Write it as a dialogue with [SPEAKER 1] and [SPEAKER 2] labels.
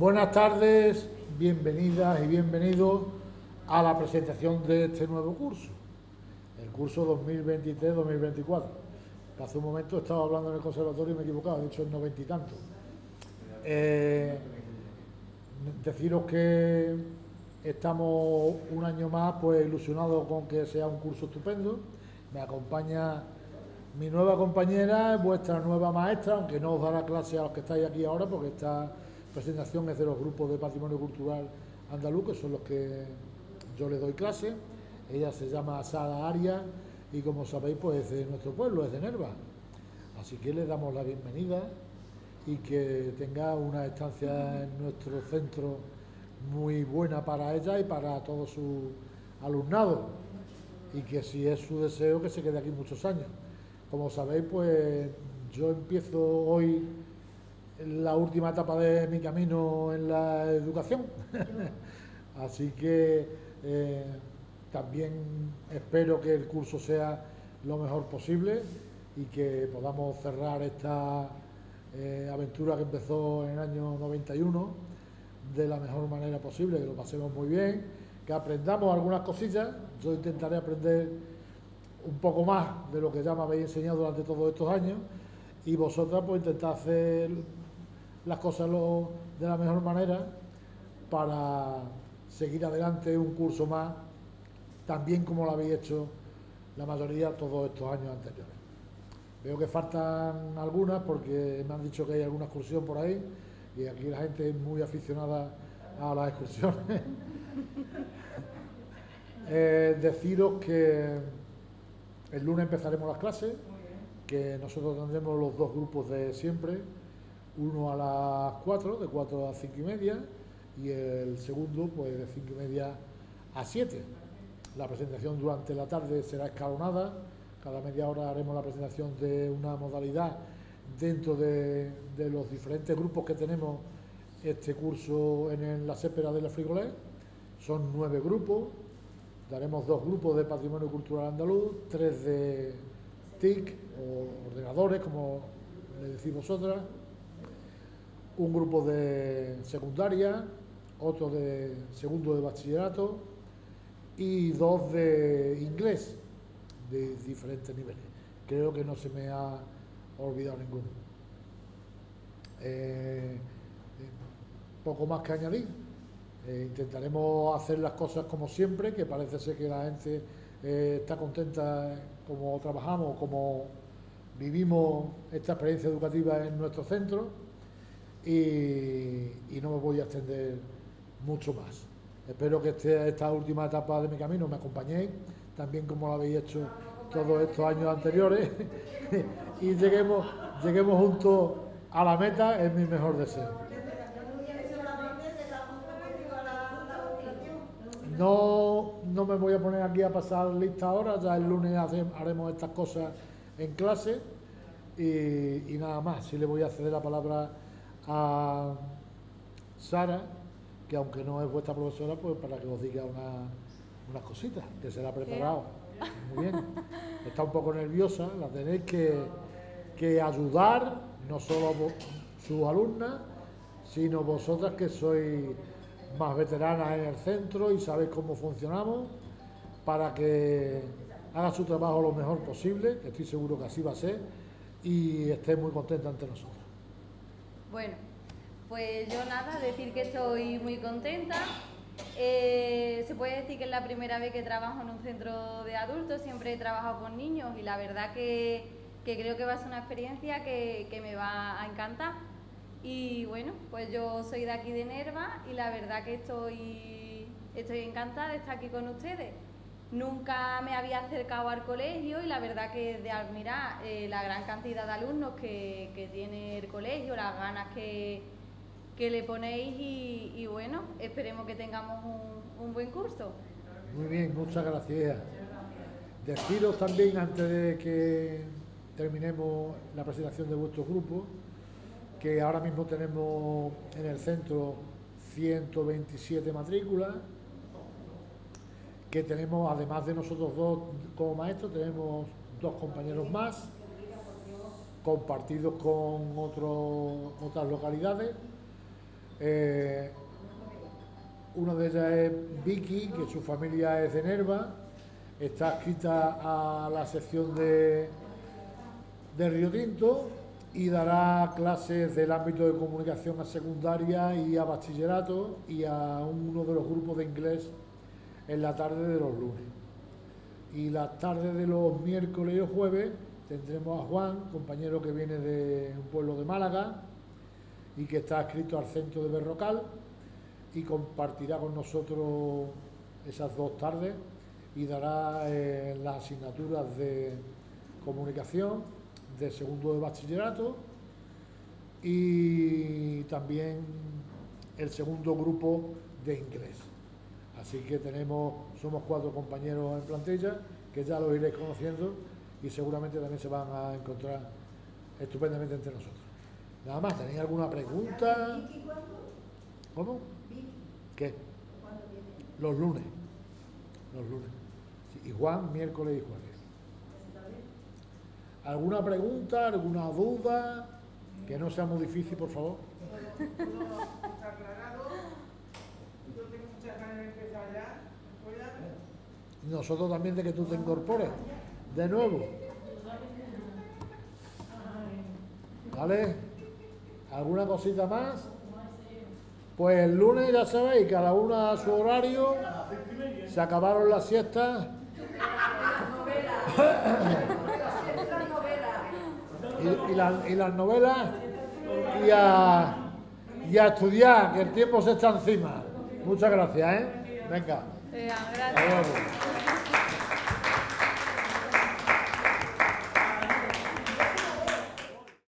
[SPEAKER 1] Buenas tardes, bienvenidas y bienvenidos a la presentación de este nuevo curso, el curso 2023-2024. Hace un momento estaba hablando en el conservatorio y me he equivocado, he dicho el 90 y tanto. Deciros que estamos un año más pues ilusionados con que sea un curso estupendo. Me acompaña mi nueva compañera, vuestra nueva maestra, aunque no os dará clase a los que estáis aquí ahora, porque esta presentación es de los grupos de patrimonio cultural andaluz, que son los que yo le doy clase. Ella se llama Sara Arias y, como sabéis, pues es de nuestro pueblo, es de Nerva. Así que le damos la bienvenida y que tenga una estancia en nuestro centro muy buena para ella y para todo su alumnado, y que, si es su deseo, que se quede aquí muchos años. Como sabéis, pues yo empiezo hoy la última etapa de mi camino en la educación. Así que también espero que el curso sea lo mejor posible y que podamos cerrar esta aventura que empezó en el año 91 de la mejor manera posible, que lo pasemos muy bien, que aprendamos algunas cosillas. Yo intentaré aprender un poco más de lo que ya me habéis enseñado durante todos estos años, y vosotras pues intentad hacer las cosas de la mejor manera para seguir adelante un curso más, también como lo habéis hecho la mayoría todos estos años anteriores. Veo que faltan algunas porque me han dicho que hay alguna excursión por ahí, y aquí la gente es muy aficionada a las excursiones. Deciros que el lunes empezaremos las clases, que nosotros tendremos los dos grupos de siempre, uno a las 4, de 4 a 5 y media, y el segundo pues de 5 y media a 7. La presentación durante la tarde será escalonada, cada media hora haremos la presentación de una modalidad dentro de los diferentes grupos que tenemos este curso en la Sépera de la Frigolet. Son 9 grupos. Daremos 2 grupos de patrimonio cultural andaluz, 3 de TIC o ordenadores, como le decís vosotras, un grupo de secundaria, otro de segundo de bachillerato y 2 de inglés de diferentes niveles. Creo que no se me ha olvidado ninguno. Poco más que añadir. Intentaremos hacer las cosas como siempre, que parece ser que la gente está contenta como trabajamos, como vivimos esta experiencia educativa en nuestro centro, y no me voy a extender mucho más. Espero que esta última etapa de mi camino me acompañéis, también como lo habéis hecho todos estos años anteriores, y lleguemos juntos a la meta, es mi mejor deseo. No me voy a poner aquí a pasar lista ahora, ya el lunes haremos estas cosas en clase, y nada más. Sí le voy a ceder la palabra a Sara, que aunque no es vuestra profesora, pues para que os diga unas cositas, que se la ha preparado. Muy bien. Está un poco nerviosa, la tenéis que ayudar, no solo a sus alumnas, sino vosotras, que sois más veteranas en el centro y sabéis cómo funcionamos, para que haga su trabajo lo mejor posible, que estoy seguro que así va a ser, y esté muy contenta ante nosotros.
[SPEAKER 2] Bueno, pues yo nada, decir que estoy muy contenta. Se puede decir que es la primera vez que trabajo en un centro de adultos, siempre he trabajado con niños, y la verdad que creo que va a ser una experiencia que me va a encantar. Y bueno, pues yo soy de aquí de Nerva y la verdad que estoy encantada de estar aquí con ustedes. Nunca me había acercado al colegio, y la verdad que es de admirar la gran cantidad de alumnos que tiene el colegio, las ganas que le ponéis, y bueno, esperemos que tengamos un buen curso.
[SPEAKER 1] Muy bien, muchas gracias. Deciros también, antes de que terminemos la presentación de vuestro grupo, que ahora mismo tenemos en el centro 127 matrículas, que tenemos, además de nosotros dos como maestros, tenemos 2 compañeros más, compartidos con otras localidades, Una de ellas es Vicky, que su familia es de Nerva, está adscrita a la sección de Río Tinto y dará clases del ámbito de comunicación a secundaria y a bachillerato y a uno de los grupos de inglés en la tarde de los lunes. Y las tardes de los miércoles y los jueves tendremos a Juan, compañero que viene de un pueblo de Málaga y que está adscrito al centro de Berrocal, y compartirá con nosotros esas 2 tardes y dará las asignaturas de comunicación de segundo de bachillerato y también el segundo grupo de inglés. Así que somos 4 compañeros en plantilla que ya los iréis conociendo y seguramente también se van a encontrar estupendamente entre nosotros. Nada más, ¿tenéis alguna pregunta? ¿Cómo? ¿Qué? Los lunes. Los lunes. Sí, y Juan, miércoles y jueves. ¿Alguna pregunta, alguna duda? Que no sea muy difícil, por favor.
[SPEAKER 3] Está aclarado. Yo tengo muchas ganas de empezar ya.
[SPEAKER 1] Nosotros también de que tú te incorpores. De nuevo. ¿Vale? ¿Alguna cosita más? Pues el lunes, ya sabéis, cada uno a su horario. Se acabaron las siestas. Y las novelas. Y a estudiar, que el tiempo se está encima. Muchas gracias, ¿eh? Venga.
[SPEAKER 2] Gracias.
[SPEAKER 1] Hasta luego.